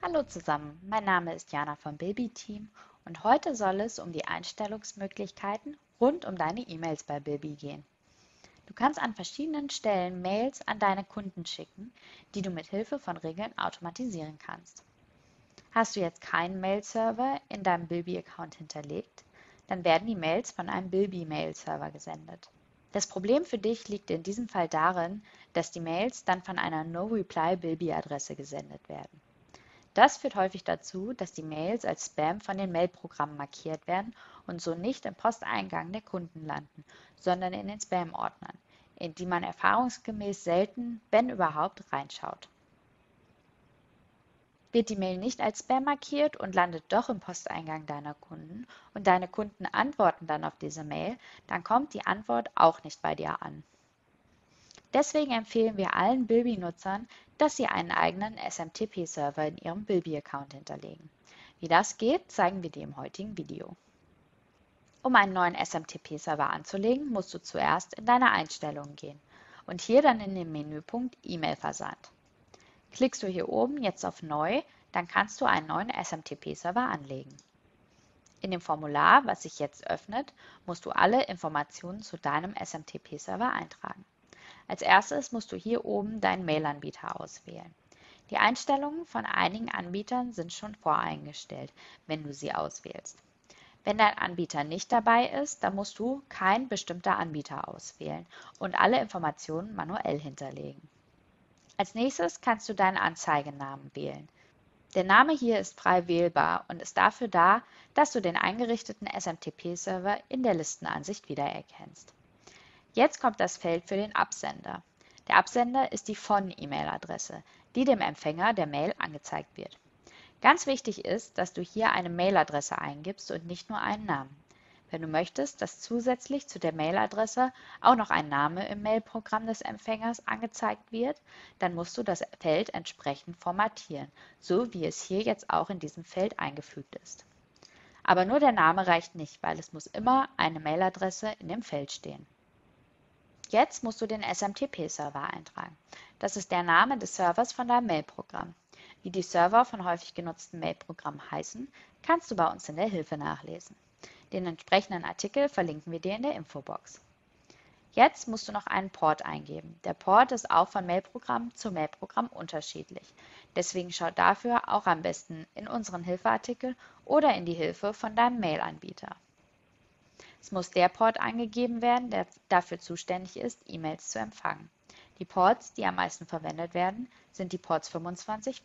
Hallo zusammen, mein Name ist Jana vom Bilby Team und heute soll es um die Einstellungsmöglichkeiten rund um deine E-Mails bei Bilby gehen. Du kannst an verschiedenen Stellen Mails an deine Kunden schicken, die du mit Hilfe von Regeln automatisieren kannst. Hast du jetzt keinen Mail-Server in deinem Bilby-Account hinterlegt, dann werden die Mails von einem Bilby-Mail-Server gesendet. Das Problem für dich liegt in diesem Fall darin, dass die Mails dann von einer No-Reply-Bilby-Adresse gesendet werden. Das führt häufig dazu, dass die Mails als Spam von den Mailprogrammen markiert werden und so nicht im Posteingang der Kunden landen, sondern in den Spam-Ordnern, in die man erfahrungsgemäß selten, wenn überhaupt, reinschaut. Wird die Mail nicht als Spam markiert und landet doch im Posteingang deiner Kunden und deine Kunden antworten dann auf diese Mail, dann kommt die Antwort auch nicht bei dir an. Deswegen empfehlen wir allen Bilby-Nutzern, dass sie einen eigenen SMTP-Server in ihrem Bilby-Account hinterlegen. Wie das geht, zeigen wir dir im heutigen Video. Um einen neuen SMTP-Server anzulegen, musst du zuerst in deine Einstellungen gehen und hier dann in den Menüpunkt E-Mail-Versand. Klickst du hier oben jetzt auf Neu, dann kannst du einen neuen SMTP-Server anlegen. In dem Formular, was sich jetzt öffnet, musst du alle Informationen zu deinem SMTP-Server eintragen. Als erstes musst du hier oben deinen Mail-Anbieter auswählen. Die Einstellungen von einigen Anbietern sind schon voreingestellt, wenn du sie auswählst. Wenn dein Anbieter nicht dabei ist, dann musst du kein bestimmter Anbieter auswählen und alle Informationen manuell hinterlegen. Als nächstes kannst du deinen Anzeigenamen wählen. Der Name hier ist frei wählbar und ist dafür da, dass du den eingerichteten SMTP-Server in der Listenansicht wiedererkennst. Jetzt kommt das Feld für den Absender. Der Absender ist die Von-E-Mail-Adresse, die dem Empfänger der Mail angezeigt wird. Ganz wichtig ist, dass du hier eine Mailadresse eingibst und nicht nur einen Namen. Wenn du möchtest, dass zusätzlich zu der Mailadresse auch noch ein Name im Mailprogramm des Empfängers angezeigt wird, dann musst du das Feld entsprechend formatieren, so wie es hier jetzt auch in diesem Feld eingefügt ist. Aber nur der Name reicht nicht, weil es muss immer eine Mailadresse in dem Feld stehen. Jetzt musst du den SMTP-Server eintragen. Das ist der Name des Servers von deinem Mailprogramm. Wie die Server von häufig genutzten Mailprogrammen heißen, kannst du bei uns in der Hilfe nachlesen. Den entsprechenden Artikel verlinken wir dir in der Infobox. Jetzt musst du noch einen Port eingeben. Der Port ist auch von Mailprogramm zu Mailprogramm unterschiedlich. Deswegen schau dafür auch am besten in unseren Hilfeartikel oder in die Hilfe von deinem Mail-Anbieter. Es muss der Port angegeben werden, der dafür zuständig ist, E-Mails zu empfangen. Die Ports, die am meisten verwendet werden, sind die Ports 25,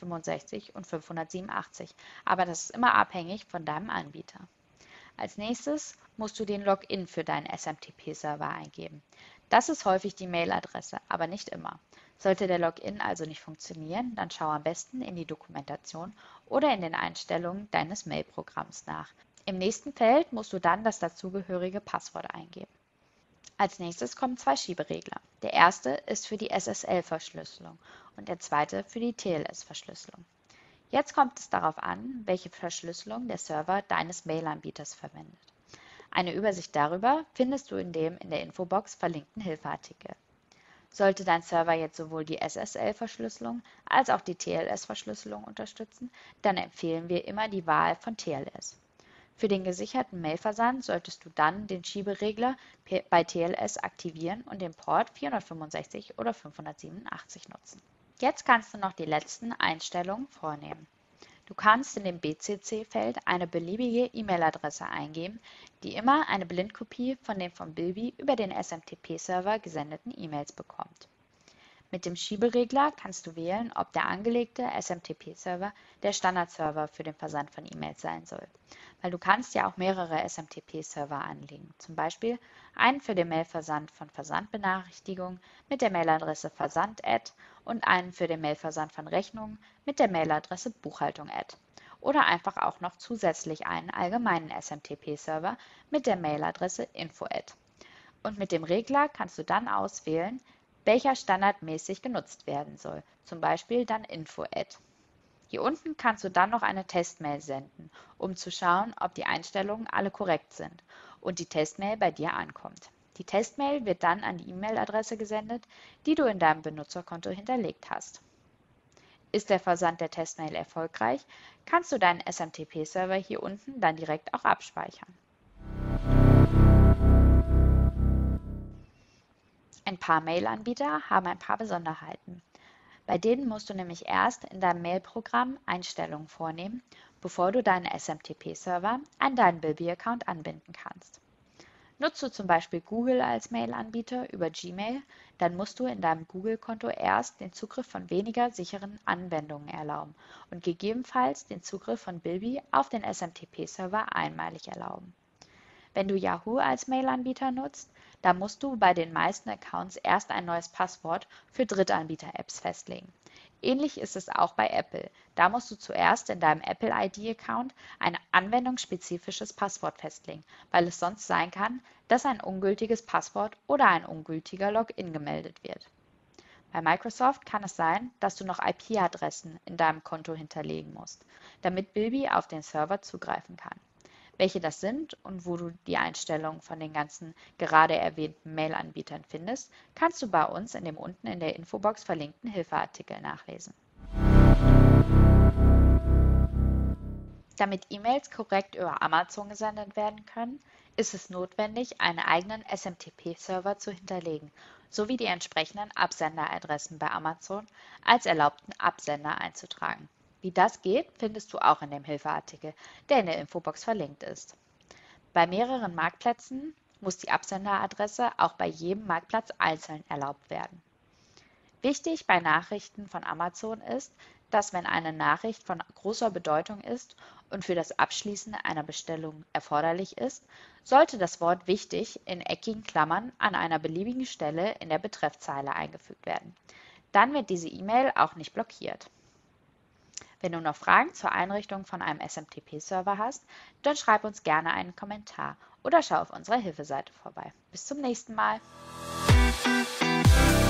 465 und 587, aber das ist immer abhängig von deinem Anbieter. Als nächstes musst du den Login für deinen SMTP-Server eingeben. Das ist häufig die Mailadresse, aber nicht immer. Sollte der Login also nicht funktionieren, dann schau am besten in die Dokumentation oder in den Einstellungen deines Mailprogramms nach. Im nächsten Feld musst du dann das dazugehörige Passwort eingeben. Als nächstes kommen zwei Schieberegler. Der erste ist für die SSL-Verschlüsselung und der zweite für die TLS-Verschlüsselung. Jetzt kommt es darauf an, welche Verschlüsselung der Server deines Mail-Anbieters verwendet. Eine Übersicht darüber findest du in dem in der Infobox verlinkten Hilfeartikel. Sollte dein Server jetzt sowohl die SSL-Verschlüsselung als auch die TLS-Verschlüsselung unterstützen, dann empfehlen wir immer die Wahl von TLS. Für den gesicherten Mailversand solltest du dann den Schieberegler bei TLS aktivieren und den Port 465 oder 587 nutzen. Jetzt kannst du noch die letzten Einstellungen vornehmen. Du kannst in dem BCC-Feld eine beliebige E-Mail-Adresse eingeben, die immer eine Blindkopie von den von Bilby über den SMTP-Server gesendeten E-Mails bekommt. Mit dem Schieberegler kannst du wählen, ob der angelegte SMTP-Server der Standardserver für den Versand von E-Mails sein soll. Weil du kannst ja auch mehrere SMTP-Server anlegen, zum Beispiel einen für den Mailversand von Versandbenachrichtigungen mit der Mailadresse versand@ und einen für den Mailversand von Rechnungen mit der Mailadresse Buchhaltung@ oder einfach auch noch zusätzlich einen allgemeinen SMTP-Server mit der Mailadresse info@. Und mit dem Regler kannst du dann auswählen, welcher standardmäßig genutzt werden soll, zum Beispiel dann info@. Hier unten kannst du dann noch eine Testmail senden, um zu schauen, ob die Einstellungen alle korrekt sind und die Testmail bei dir ankommt. Die Testmail wird dann an die E-Mail-Adresse gesendet, die du in deinem Benutzerkonto hinterlegt hast. Ist der Versand der Testmail erfolgreich, kannst du deinen SMTP-Server hier unten dann direkt auch abspeichern. Ein paar Mail-Anbieter haben ein paar Besonderheiten. Bei denen musst du nämlich erst in deinem Mail-Programm Einstellungen vornehmen, bevor du deinen SMTP-Server an deinen Bilby-Account anbinden kannst. Nutzt du zum Beispiel Google als Mail-Anbieter über Gmail, dann musst du in deinem Google-Konto erst den Zugriff von weniger sicheren Anwendungen erlauben und gegebenenfalls den Zugriff von Bilby auf den SMTP-Server einmalig erlauben. Wenn du Yahoo als Mail-Anbieter nutzt, dann musst du bei den meisten Accounts erst ein neues Passwort für Drittanbieter-Apps festlegen. Ähnlich ist es auch bei Apple. Da musst du zuerst in deinem Apple ID-Account ein anwendungsspezifisches Passwort festlegen, weil es sonst sein kann, dass ein ungültiges Passwort oder ein ungültiger Login gemeldet wird. Bei Microsoft kann es sein, dass du noch IP-Adressen in deinem Konto hinterlegen musst, damit Bilby auf den Server zugreifen kann. Welche das sind und wo du die Einstellungen von den ganzen gerade erwähnten Mail-Anbietern findest, kannst du bei uns in dem unten in der Infobox verlinkten Hilfeartikel nachlesen. Damit E-Mails korrekt über Amazon gesendet werden können, ist es notwendig, einen eigenen SMTP-Server zu hinterlegen, sowie die entsprechenden Absenderadressen bei Amazon als erlaubten Absender einzutragen. Wie das geht, findest du auch in dem Hilfeartikel, der in der Infobox verlinkt ist. Bei mehreren Marktplätzen muss die Absenderadresse auch bei jedem Marktplatz einzeln erlaubt werden. Wichtig bei Nachrichten von Amazon ist, dass wenn eine Nachricht von großer Bedeutung ist und für das Abschließen einer Bestellung erforderlich ist, sollte das Wort wichtig in eckigen Klammern an einer beliebigen Stelle in der Betreffzeile eingefügt werden. Dann wird diese E-Mail auch nicht blockiert. Wenn du noch Fragen zur Einrichtung von einem SMTP-Server hast, dann schreib uns gerne einen Kommentar oder schau auf unserer Hilfeseite vorbei. Bis zum nächsten Mal!